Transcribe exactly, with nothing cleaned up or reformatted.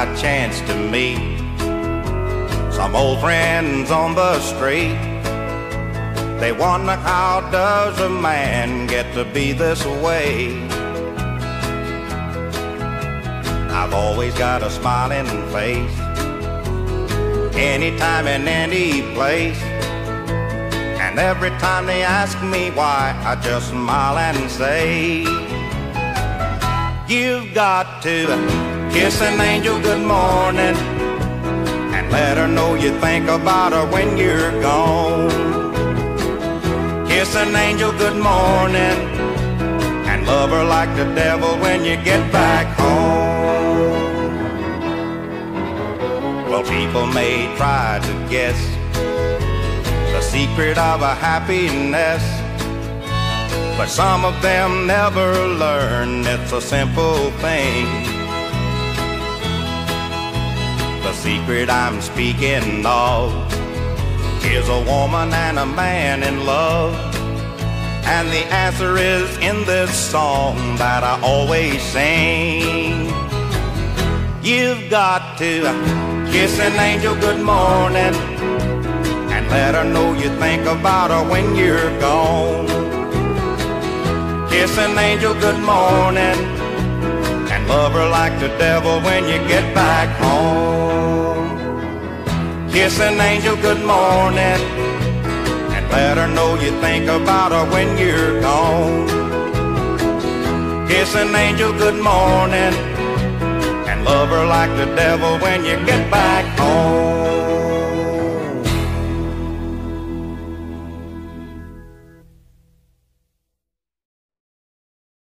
I chanced to meet some old friends on the street. They wonder, how does a man get to be this way? I've always got a smiling face, anytime and any place. And every time they ask me why, I just smile and say, you've got to kiss an angel good morning and let her know you think about her when you're gone. Kiss an angel good morning and love her like the devil when you get back home. Well, people may try to guess the secret of a happiness, but some of them never learn it's a simple thing. The secret I'm speaking of is a woman and a man in love, and the answer is in this song that I always sing. You've got to kiss an angel good morning and let her know you think about her when you're gone. Kiss an angel good morning and love her like the devil when you get back home. Kiss an angel good morning and let her know you think about her when you're gone. Kiss an angel good morning and love her like the devil when you get back home.